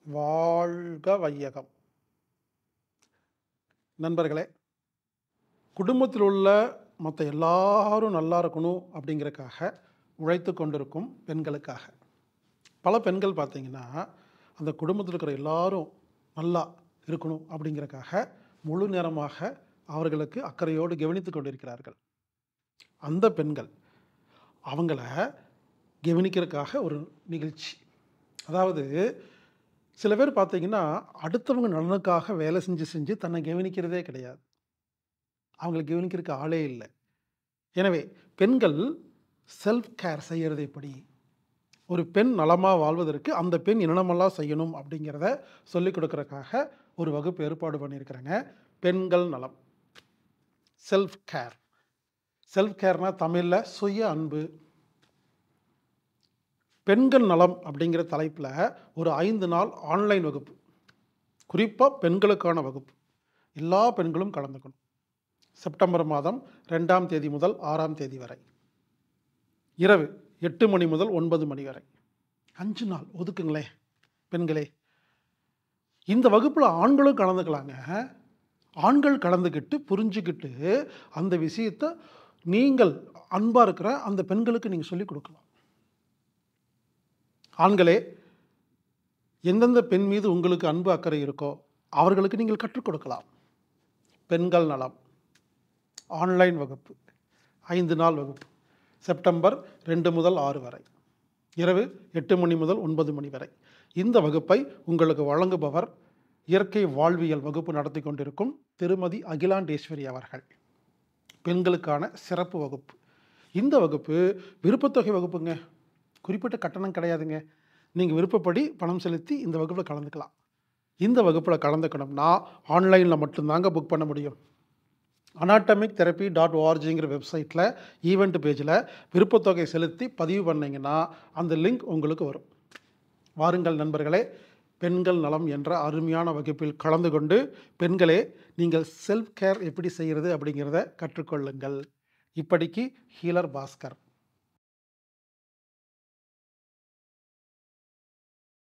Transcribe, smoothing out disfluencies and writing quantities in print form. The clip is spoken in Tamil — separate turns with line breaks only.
வாழ்க வையகம். நண்பர்களே, குடும்பத்தில் உள்ள மற்ற எல்லாரும் நல்லா இருக்கணும் அப்படிங்கிறதுக்காக உழைத்து கொண்டிருக்கும் பெண்களுக்காக பல பெண்கள் பார்த்தீங்கன்னா, அந்த குடும்பத்தில் இருக்கிற எல்லாரும் நல்லா இருக்கணும் அப்படிங்கிறதுக்காக முழு நேரமாக அவர்களுக்கு அக்கறையோடு கவனித்து கொண்டிருக்கிறார்கள். அந்த பெண்கள் அவங்கள கவனிக்கிறதுக்காக ஒரு நிகழ்ச்சி. அதாவது சில பேர் பார்த்தீங்கன்னா, அடுத்தவங்க நலனுக்காக வேலை செஞ்சு செஞ்சு தன்னை கவனிக்கிறதே கிடையாது. அவங்கள கவனிக்கிறதுக்கு ஆளே இல்லை. எனவே பெண்கள் செல்ஃப் கேர் செய்கிறது எப்படி? ஒரு பெண் நலமாக வாழ்வதற்கு அந்த பெண் என்னென்னமெல்லாம் செய்யணும் அப்படிங்கிறத சொல்லிக் கொடுக்கறதுக்காக ஒரு வகுப்பு ஏற்பாடு பண்ணியிருக்கிறேங்க. பெண்கள் நலம், செல்ஃப் கேர். செல்ஃப் கேர்னா தமிழில் சுய அன்பு. பெண்கள் நலம் அப்படிங்கிற தலைப்பில் ஒரு 5 நாள் ஆன்லைன் வகுப்பு, குறிப்பாக பெண்களுக்கான வகுப்பு. எல்லா பெண்களும் கலந்துக்கணும். செப்டம்பர் மாதம் 2ஆம் தேதி முதல் 6ஆம் தேதி வரை, இரவு 8 மணி முதல் 9 மணி வரை 5 நாள் ஒதுக்குங்களேன் பெண்களே. இந்த வகுப்பில் ஆண்களும் கலந்துக்கலாங்க. ஆண்கள் கலந்துக்கிட்டு புரிஞ்சுக்கிட்டு அந்த விஷயத்தை நீங்கள் அன்பாக இருக்கிற அந்த பெண்களுக்கு நீங்கள் சொல்லிக் கொடுக்கலாம். ஆண்களே, எந்தெந்த பெண் மீது உங்களுக்கு அன்பு அக்கறை இருக்கோ அவர்களுக்கு நீங்கள் கற்றுக் கொடுக்கலாம். பெண்கள் நலம் ஆன்லைன் வகுப்பு, 5 நாள் வகுப்பு, செப்டம்பர் 2 முதல் 6 வரை, இரவு 8 மணி முதல் 9 மணி வரை. இந்த வகுப்பை உங்களுக்கு வழங்குபவர் இயற்கை வாழ்வியல் வகுப்பு நடத்தி கொண்டிருக்கும் திருமதி அகிலாண்டேஸ்வரி அவர்கள். பெண்களுக்கான சிறப்பு வகுப்பு. இந்த வகுப்பு விருப்பத்தொகை வகுப்புங்க. குறிப்பிட்ட கட்டணம் கிடையாதுங்க. நீங்கள் விருப்பப்படி பணம் செலுத்தி இந்த வகுப்பில் கலந்துக்கலாம். இந்த வகுப்பில் கலந்துக்கணும்னா ஆன்லைனில் மட்டும்தாங்க புக் பண்ண முடியும். anatomictherapy.orgங்கிற வெப்சைட்டில் ஈவெண்ட் பேஜில் விருப்பத்தொகை செலுத்தி பதிவு பண்ணிங்கன்னா அந்த லிங்க் உங்களுக்கு வரும். வாருங்கள் நண்பர்களே, பெண்கள் நலம் என்ற அருமையான வகுப்பில் கலந்து கொண்டு பெண்களே நீங்கள் செல்ஃப் கேர் எப்படி செய்கிறது அப்படிங்கிறத கற்றுக்கொள்ளுங்கள். இப்படிக்கு ஹீலர் பாஸ்கர்.